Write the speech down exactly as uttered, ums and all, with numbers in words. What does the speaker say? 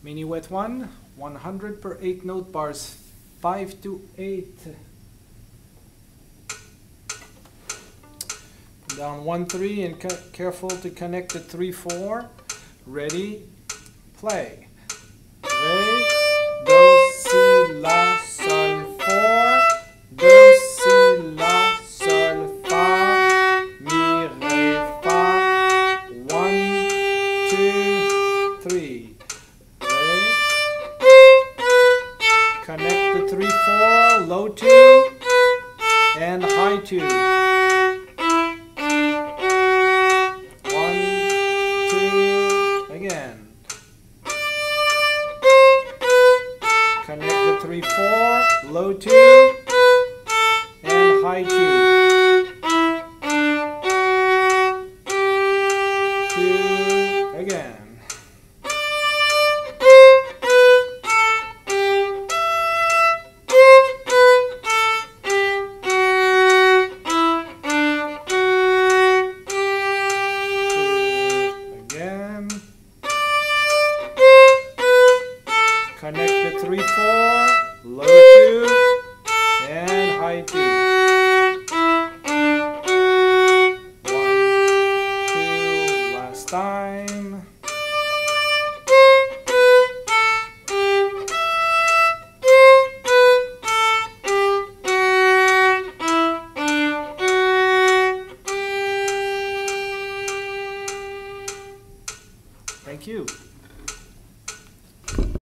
Mini wet one, one hundred per eight note bars, five to eight. Down one three and careful to connect the three four. Ready, play. Ré, do, si, la, sol, four. Do, si, la, sol, fa, mi, ré, fa. One, two, three. Ré. Connect the three four, low two, and high two. Again. Connect the three four, low two,